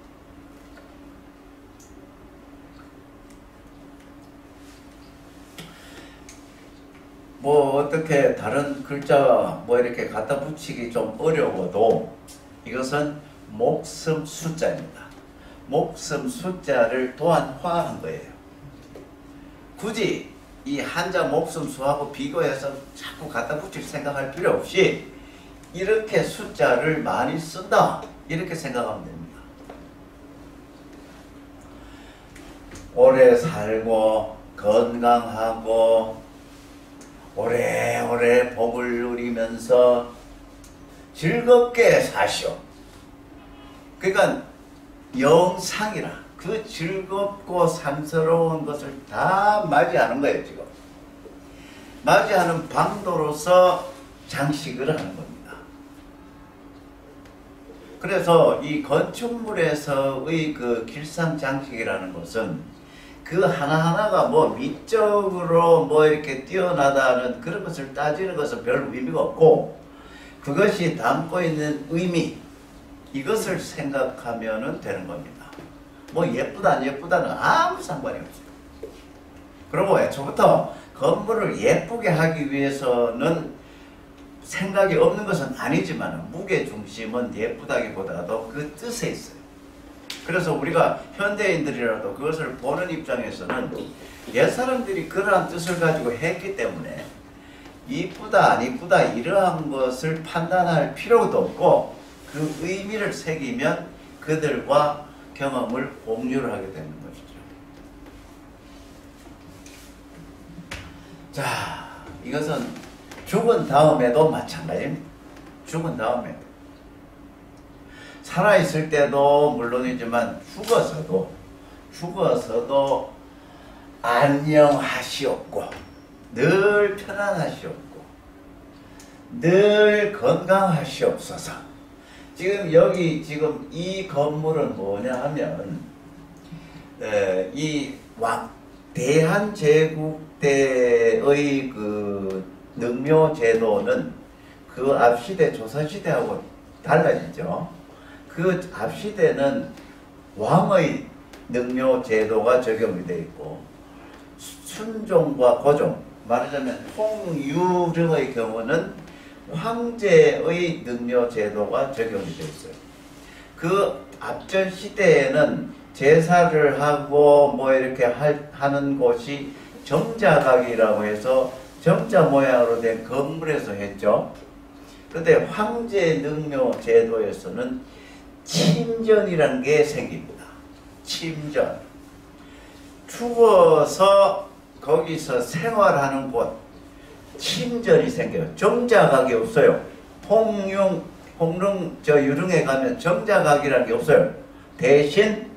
뭐 어떻게 다른 글자 뭐 이렇게 갖다 붙이기 좀 어려워도 이것은 목숨 숫자입니다. 목숨 숫자를 도안화한 거예요. 굳이 이 한자 목숨 수하고 비교해서 자꾸 갖다 붙일 생각할 필요 없이 이렇게 숫자를 많이 쓴다 이렇게 생각하면 됩니다. 오래 살고 건강하고 오래오래 복을 누리면서 즐겁게 사시오. 그러니까 영상이라 그 즐겁고 삶스러운 것을 다 맞이하는 거예요. 지금 맞이하는 방도로서 장식을 하는 겁니다. 그래서 이 건축물에서의 그 길상 장식이라는 것은 그 하나하나가 뭐 미적으로 뭐 이렇게 뛰어나다는 그런 것을 따지는 것은 별 의미가 없고 그것이 담고 있는 의미 이것을 생각하면 되는 겁니다. 뭐 예쁘다 안 예쁘다는 아무 상관이 없어요. 그리고 애초부터 건물을 예쁘게 하기 위해서는 생각이 없는 것은 아니지만 무게중심은 예쁘다기보다도 그 뜻에 있어요. 그래서 우리가 현대인들이라도 그것을 보는 입장에서는 옛사람들이 그러한 뜻을 가지고 했기 때문에 이쁘다 안 이쁘다 이러한 것을 판단할 필요도 없고 그 의미를 새기면 그들과 경험을 공유를 하게 되는 것이죠. 자, 이것은 죽은 다음에도 마찬가지입니다. 죽은 다음에도 살아있을 때도 물론이지만 죽어서도 안녕하시옵고 늘 편안하시옵고 늘 건강하시옵소서. 지금 지금 이 건물은 뭐냐 하면 이 대한제국 때의 그 능묘제도는 그 앞시대 조선시대하고 달라지죠. 그 앞시대는 왕의 능묘제도가 적용이 되어 있고 순종과 고종, 말하자면 홍유령의 경우는 황제의 능묘제도가 적용이 되어 있어요. 그 앞전 시대에는 제사를 하고 뭐 이렇게 하는 곳이 정자각이라고 해서 정자 모양으로 된 건물에서 했죠. 그런데 황제 능묘제도에서는 침전이라는 게 생깁니다. 침전. 죽어서 거기서 생활하는 곳, 침전이 생겨요. 정자각이 없어요. 유릉에 가면 정자각이라는 게 없어요. 대신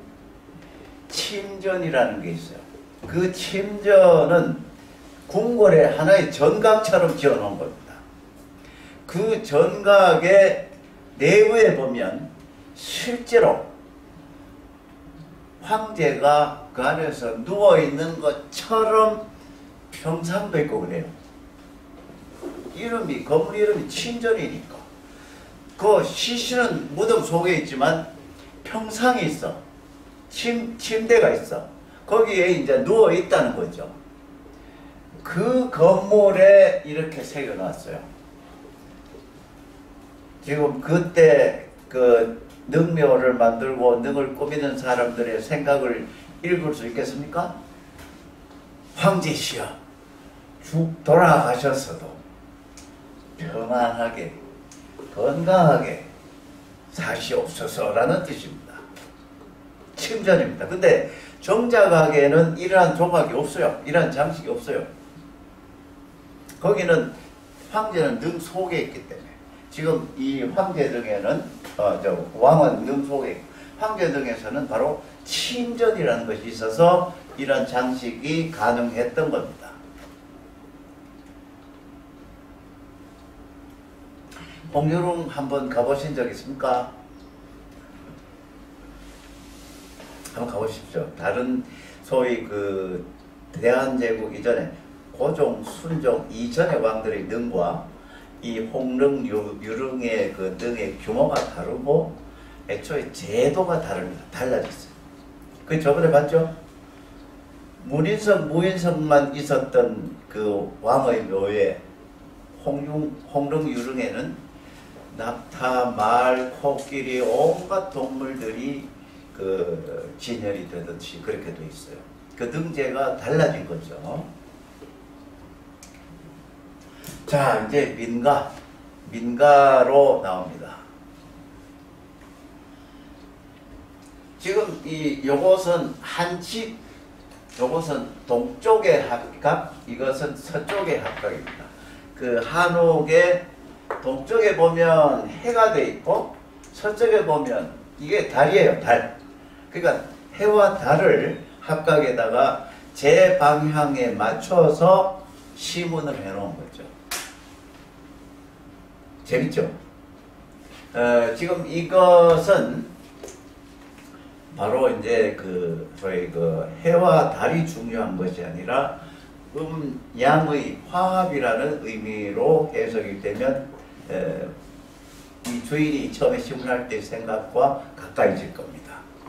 침전이라는 게 있어요. 그 침전은 궁궐의 하나의 전각처럼 지어놓은 겁니다. 그 전각의 내부에 보면 실제로 황제가 그 안에서 누워있는 것처럼 평상도 있고 그래요. 건물 이름이 침전이니까. 그 시신은 무덤 속에 있지만 평상이 있어. 침대가 있어. 거기에 이제 누워있다는 거죠. 그 건물에 이렇게 새겨놨어요. 지금 그때 그 능묘를 만들고 능을 꾸미는 사람들의 생각을 읽을 수 있겠습니까? 황제시여 돌아가셨어도 평안하게 건강하게 사시옵소서라는 뜻입니다. 침전입니다. 근데 정자각에는 이러한 조각이 없어요. 이러한 장식이 없어요. 거기는 황제는 능 속에 있기 때문에 지금 이 황제등에는 왕은 능속에 황제등에서는 바로 침전이라는 것이 있어서 이런 장식이 가능했던 겁니다. 홍유릉 한번 가보신 적 있습니까? 한번 가보십시오. 다른 소위 그 대한제국 이전에 고종, 순종 이전의 왕들의 능과 이 홍릉, 유릉의 그 능의 규모가 다르고 애초에 제도가 다릅니다. 달라졌어요. 그 저번에 봤죠? 문인석, 무인석만 있었던 그 왕의 묘에 홍릉, 유릉에는 낙타, 말, 코끼리 온갖 동물들이 그 진열이 되듯이 그렇게 돼 있어요. 그 능제가 달라진 거죠. 자, 이제 민가로 나옵니다. 지금 요것은 한집, 요것은 동쪽의 합각, 이것은 서쪽의 합각입니다. 그 한옥의 동쪽에 보면 해가 돼 있고 서쪽에 보면 이게 달이에요, 달. 그러니까 해와 달을 합각에다가 제 방향에 맞춰서 시문을 해놓은 거죠. 재밌죠? 지금 이것은 바로 이제 저희 해와 달이 중요한 것이 아니라 양의 화합이라는 의미로 해석이 되면 이 주인이 처음에 시문할 때의 생각과 가까이질 겁니다.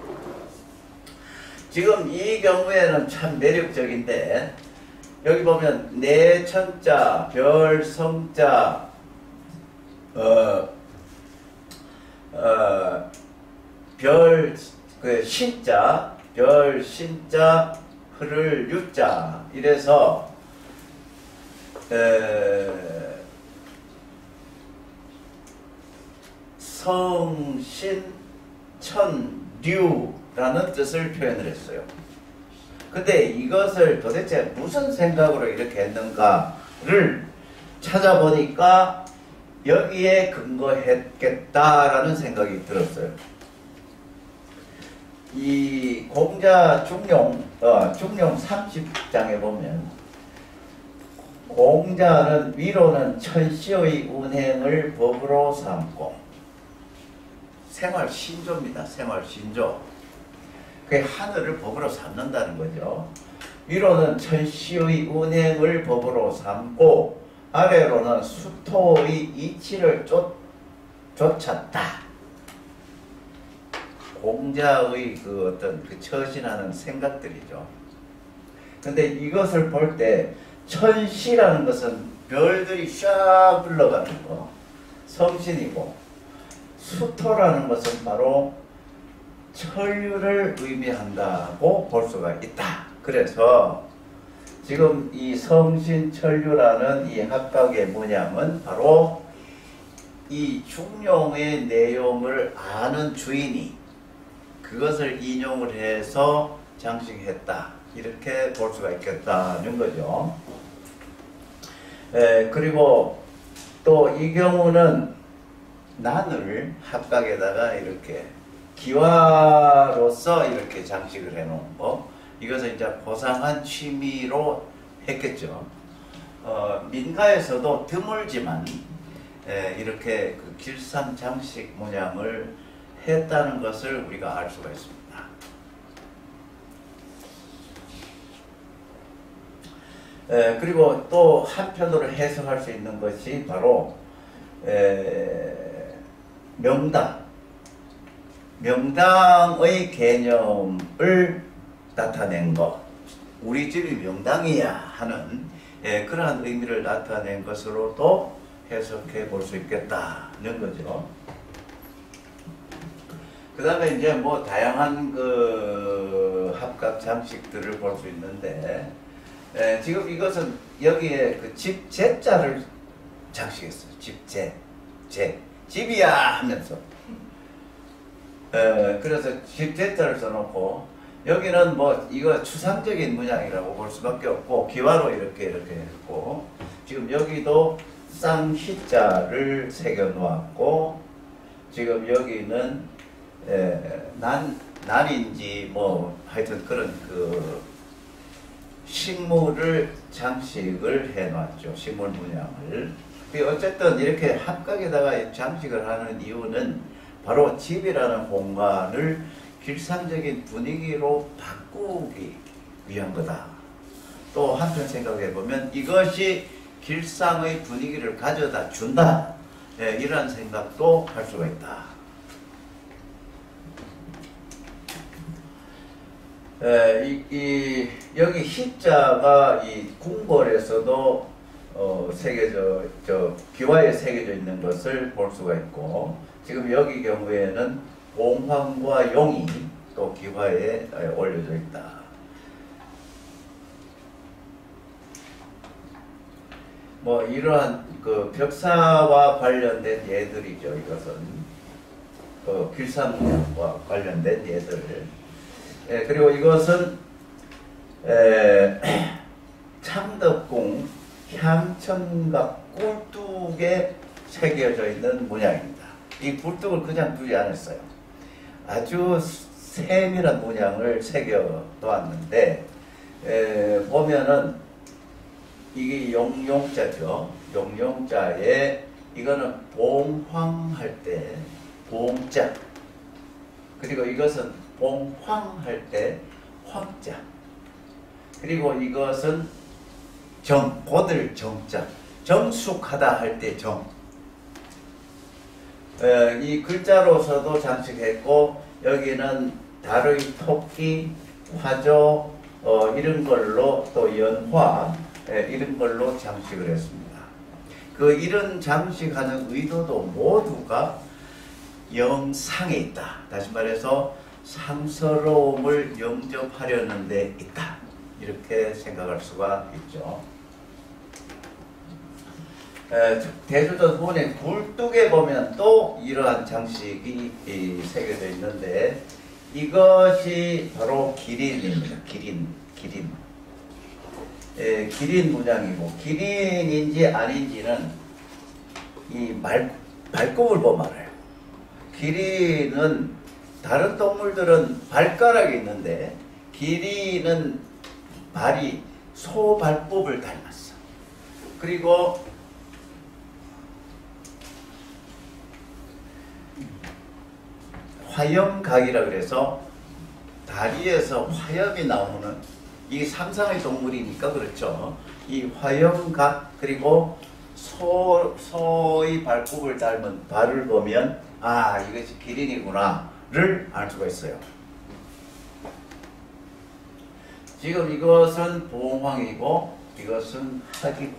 지금 이 경우에는 참 매력적인데 여기 보면 내천자, 별, 성자, 별, 신자, 별, 신자, 흐를 유자 이래서 성, 신, 천, 류라는 뜻을 표현을 했어요. 근데 이것을 도대체 무슨 생각으로 이렇게 했는가를 찾아보니까 여기에 근거했겠다라는 생각이 들었어요. 이 공자 중용 30장에 보면 공자는 위로는 천시의 운행을 법으로 삼고 생활신조입니다. 생활신조. 그게 하늘을 법으로 삼는다는 거죠. 위로는 천시의 운행을 법으로 삼고 아래로는 수토의 이치를 쫓았다. 공자의 어떤 처신하는 생각들이죠. 근데 이것을 볼 때 천시라는 것은 별들이 쫙 흘러가는 거, 성신이고 수토라는 것은 바로 천류를 의미한다고 볼 수가 있다. 그래서 지금 이 성신천류라는 이 합각의 문양은 바로 이 중용의 내용을 아는 주인이 그것을 인용을 해서 장식했다. 이렇게 볼 수가 있겠다는 거죠. 그리고 또 이 경우는 난을 합각에다가 이렇게 기와로서 이렇게 장식을 해놓은 거, 이것은 이제 고상한 취미로 했겠죠. 민가에서도 드물지만 이렇게 그 길상 장식 문양을 했다는 것을 우리가 알 수가 있습니다. 그리고 또 한편으로 해석할 수 있는 것이 바로 명당의 개념을 나타낸 것, 우리 집이 명당이야 하는 그러한 의미를 나타낸 것으로도 해석해 볼 수 있겠다는 거죠. 그 다음에 이제 뭐 다양한 그 합각 장식들을 볼 수 있는데 지금 이것은 여기에 그 집 제자를 장식했어요. 집이야 하면서 그래서 집 제자를 써놓고 여기는 뭐 이거 추상적인 문양이라고 볼 수밖에 없고 기와로 이렇게 했고 지금 여기도 쌍희자를 새겨 놓았고, 지금 여기는 난인지 뭐 하여튼 그런 그 식물을 장식을 해 놨죠. 식물 문양을. 어쨌든 이렇게 합각에다가 장식을 하는 이유는 바로 집이라는 공간을 길상적인 분위기로 바꾸기 위한 거다. 또 한편 생각해 보면 이것이 길상의 분위기를 가져다 준다. 이런 생각도 할 수가 있다. 여기 희자가 이 궁궐에서도 기와에 새겨져 있는 것을 볼 수가 있고, 지금 여기 경우에는 봉황과 용이 또 기와에 올려져 있다. 뭐 이러한 그 벽사와 관련된 예들이죠. 이것은 길상문양과 관련된 예들. 그리고 이것은 창덕궁 향천각 굴뚝에 새겨져 있는 문양입니다. 이 굴뚝을 그냥 두지 않았어요. 아주 세밀한 문양을 새겨 놓았는데, 보면은 이게 용용자죠. 용용자에 이거는 봉황할 때 봉자, 그리고 이것은 봉황할 때 황자, 그리고 이것은 고들 정자, 정숙하다 할 때 정. 이 글자로서도 장식했고, 여기는 달의 토끼, 화조 이런 걸로, 또 연화 이런 걸로 장식을 했습니다. 이런 장식하는 의도도 모두가 영상에 있다. 다시 말해서 상서로움을 영접하려는 데 있다. 이렇게 생각할 수가 있죠. 대주도 부분의 굴뚝에 보면 또 이러한 장식이 새겨져 있는데, 이것이 바로 기린입니다. 기린 문양이고, 기린인지 아닌지는 이 발굽을 보면 알아요. 기린은, 다른 동물들은 발가락이 있는데 기린은 발이 소 발굽을 닮았어. 그리고 화염각이라 그래서 다리에서 화염이 나오는, 이 상상의 동물이니까 그렇죠. 이 화염각, 그리고 소의 발굽을 닮은 발을 보면 아, 이것이 기린이구나를 알 수가 있어요. 지금 이것은 봉황이고 이것은 하기고,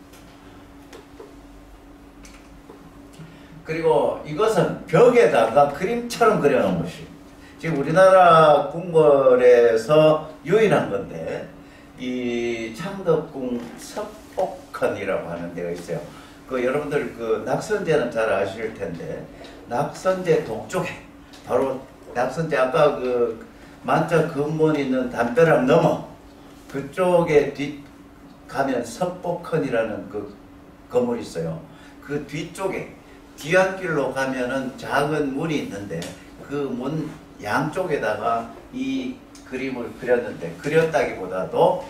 그리고 이것은 벽에다가 그림처럼 그려놓은 것이 지금 우리나라 궁궐에서 유일한 건데, 이 창덕궁 석복헌이라고 하는 데가 있어요. 여러분들 낙선제는 잘 아실 텐데, 낙선제 동쪽에, 바로 낙선제 아까 만자 근본 있는 담벼락 넘어 그쪽에 가면 석복헌이라는 건물이 있어요. 그 뒤쪽에 뒤안길로 가면은 작은 문이 있는데, 그 문 양쪽에다가 이 그림을 그렸는데, 그렸다기보다도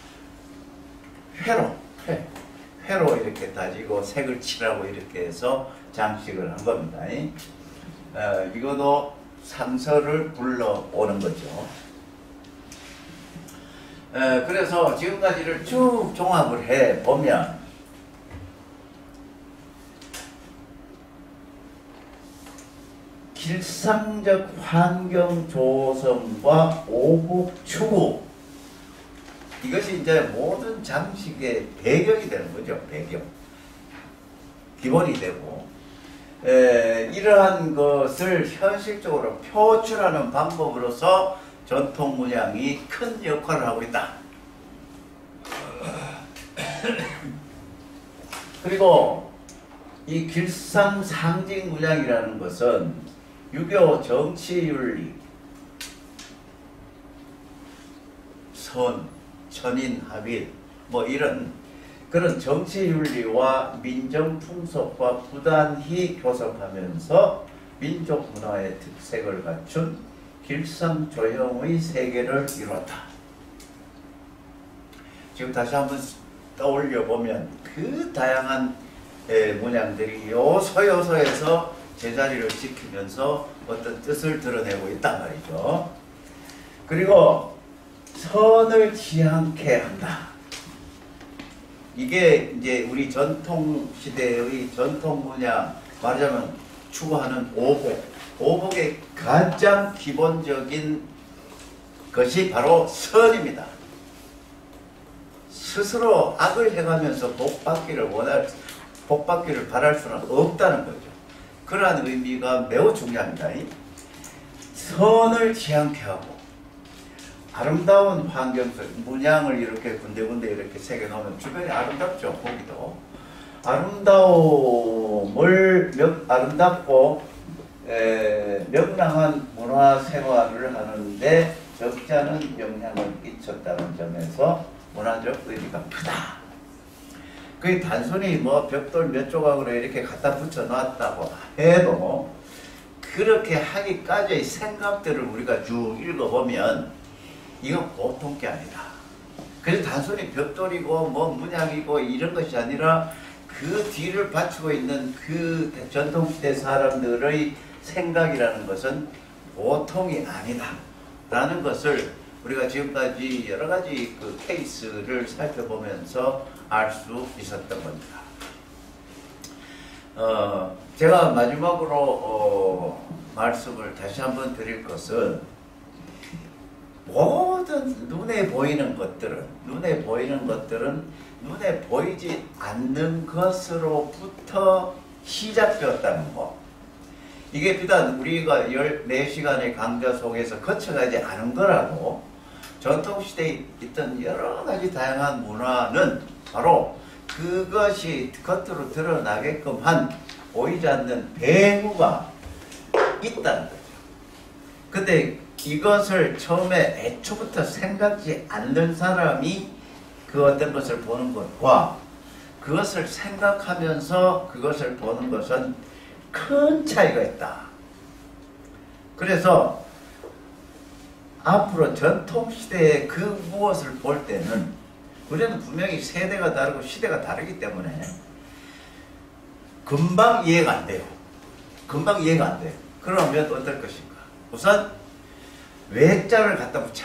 회로 이렇게 다지고 색을 칠하고 이렇게 해서 장식을 한 겁니다. 이것도 상서를 불러오는 거죠. 그래서 지금까지를 쭉 종합을 해 보면, 길상적 환경 조성과 오국 추구, 이것이 이제 모든 장식의 배경이 되는 거죠. 배경, 기본이 되고, 이러한 것을 현실적으로 표출하는 방법으로서 전통 문양이 큰 역할을 하고 있다. 그리고 이 길상 상징 문양이라는 것은 유교 정치윤리, 선, 천인, 합일, 뭐 이런 그런 정치윤리와 민정풍속과 부단히 교섭하면서 민족 문화의 특색을 갖춘 길성조형의 세계를 이뤘다. 지금 다시 한번 떠올려 보면 그 다양한 문양들이 요소요소에서 제자리를 지키면서 어떤 뜻을 드러내고 있단 말이죠. 그리고 선을 지향케 한다. 이게 이제 우리 전통 시대의 전통 문양, 말하자면 추구하는 오복. 오복의 가장 기본적인 것이 바로 선입니다. 스스로 악을 행하면서 복받기를 바랄 수는 없다는 거죠. 그러한 의미가 매우 중요합니다. 선을 지향케 하고 아름다운 환경 속 문양을 이렇게 군데군데 이렇게 새겨 놓으면 주변이 아름답죠. 보기도 아름답고 명랑한 문화 생활을 하는데 적지 않은 영향을 끼쳤다는 점에서 문화적 의미가 크다. 그게 단순히 뭐 벽돌 몇 조각으로 이렇게 갖다 붙여 놨다고 해도 그렇게 하기까지의 생각들을 우리가 쭉 읽어보면 이건 보통 게 아니다. 그래서 단순히 벽돌이고 뭐 문양이고 이런 것이 아니라 그 뒤를 바치고 있는 그 전통시대 사람들의 생각이라는 것은 보통이 아니다 라는 것을 우리가 지금까지 여러 가지 그 케이스를 살펴보면서 알 수 있었던 겁니다. 제가 마지막으로 말씀을 다시 한번 드릴 것은 모든 눈에 보이는 것들은 눈에 보이지 않는 것으로부터 시작되었다는 거. 이게 비단 우리가 14시간의 강좌 속에서 거쳐가지 않은 거라고. 전통시대에 있던 여러 가지 다양한 문화는 바로 그것이 겉으로 드러나게끔 한 보이지 않는 배후가 있다는 거죠. 근데 이것을 처음에 애초부터 생각지 않는 사람이 그 어떤 것을 보는 것과 그것을 생각하면서 그것을 보는 것은 큰 차이가 있다. 그래서 앞으로 전통시대의 그 무엇을 볼 때는 우리는 분명히 세대가 다르고 시대가 다르기 때문에 금방 이해가 안 돼요. 그러면 어떨 것인가? 우선 외자를 갖다 붙여.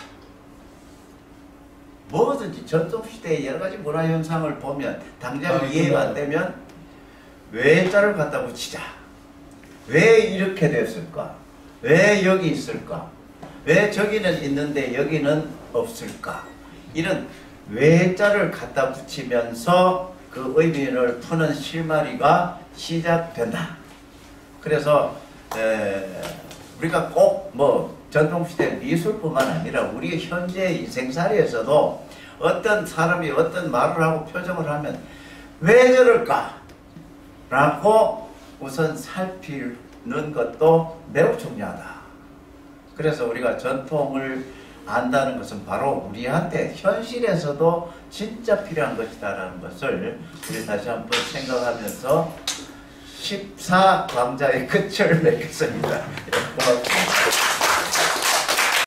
뭐든지 전통시대의 여러가지 문화현상을 보면 당장 이해가 안 되면 외자를 갖다 붙이자. 왜 이렇게 됐을까? 왜 여기 있을까? 왜 저기는 있는데 여기는 없을까? 이런 외자를 갖다 붙이면서 그 의미를 푸는 실마리가 시작된다. 그래서 우리가 꼭 뭐 전통시대 미술뿐만 아니라 우리 현재 인생살이에서도 어떤 사람이 어떤 말을 하고 표정을 하면 왜 저럴까? 라고 우선 살피는 것도 매우 중요하다. 그래서 우리가 전통을 안다는 것은 바로 우리한테 현실에서도 진짜 필요한 것이다라는 것을 우리 다시 한번 생각하면서 14강좌의 끝을 맺겠습니다. 고맙습니다.